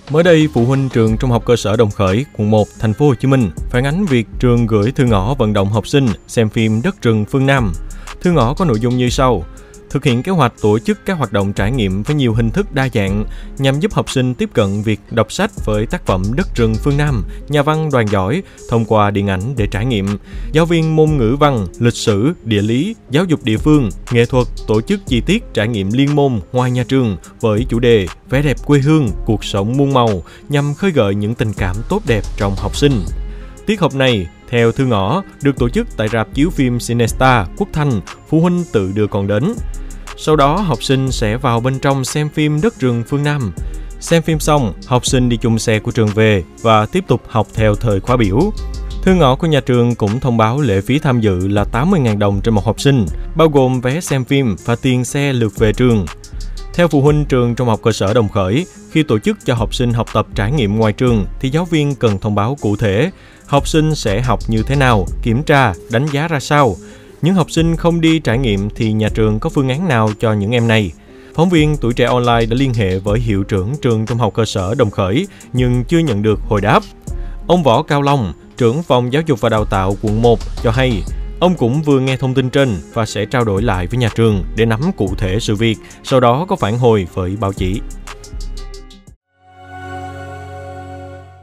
Mới đây, phụ huynh trường Trung học cơ sở Đồng Khởi, quận 1, thành phố Hồ Chí Minh phản ánh việc trường gửi thư ngõ vận động học sinh xem phim Đất rừng phương Nam. Thư ngõ có nội dung như sau: thực hiện kế hoạch tổ chức các hoạt động trải nghiệm với nhiều hình thức đa dạng nhằm giúp học sinh tiếp cận việc đọc sách với tác phẩm Đất rừng phương Nam, nhà văn Đoàn Giỏi thông qua điện ảnh để trải nghiệm. Giáo viên môn ngữ văn, lịch sử, địa lý, giáo dục địa phương, nghệ thuật tổ chức chi tiết trải nghiệm liên môn ngoài nhà trường với chủ đề Vẻ đẹp quê hương, cuộc sống muôn màu nhằm khơi gợi những tình cảm tốt đẹp trong học sinh. Tiết học này, theo thư ngõ, được tổ chức tại rạp chiếu phim Cinestar, Quốc Thanh, phụ huynh tự đưa con đến. Sau đó, học sinh sẽ vào bên trong xem phim Đất rừng phương Nam. Xem phim xong, học sinh đi chung xe của trường về và tiếp tục học theo thời khóa biểu. Thư ngõ của nhà trường cũng thông báo lệ phí tham dự là 80.000 đồng trên một học sinh, bao gồm vé xem phim và tiền xe lượt về trường. Theo phụ huynh trường Trung học cơ sở Đồng Khởi, khi tổ chức cho học sinh học tập trải nghiệm ngoài trường thì giáo viên cần thông báo cụ thể học sinh sẽ học như thế nào, kiểm tra, đánh giá ra sao. Những học sinh không đi trải nghiệm thì nhà trường có phương án nào cho những em này? Phóng viên Tuổi Trẻ Online đã liên hệ với hiệu trưởng trường Trung học cơ sở Đồng Khởi nhưng chưa nhận được hồi đáp. Ông Võ Cao Long, trưởng phòng giáo dục và đào tạo quận 1 cho hay, ông cũng vừa nghe thông tin trên và sẽ trao đổi lại với nhà trường để nắm cụ thể sự việc, sau đó có phản hồi với báo chí.